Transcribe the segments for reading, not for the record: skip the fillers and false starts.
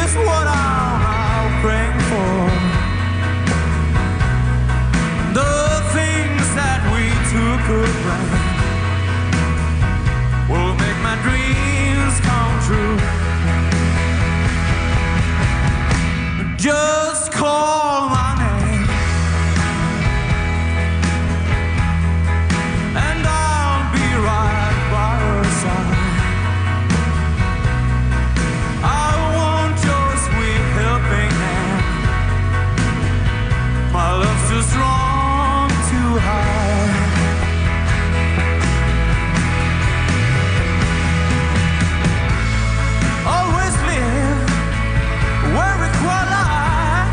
is what I'm out praying for. The things that we took for granted will make my dreams come true. Just call my name and I'll be right by your side. I want your sweet helping hand. My love's too strong to hide. Always live where it qualifies.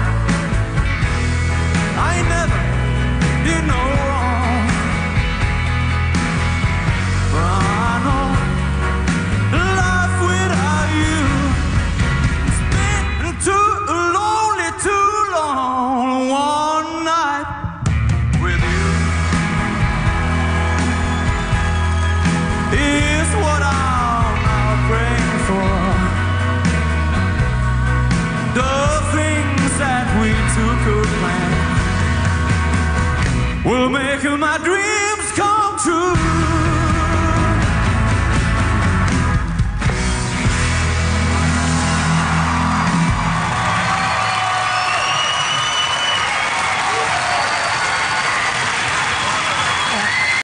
I never did no wrong, but I know life without you has been too lonely, too long. One night with you is what I'm now praying for. The things that we took for granted will make my dreams come true.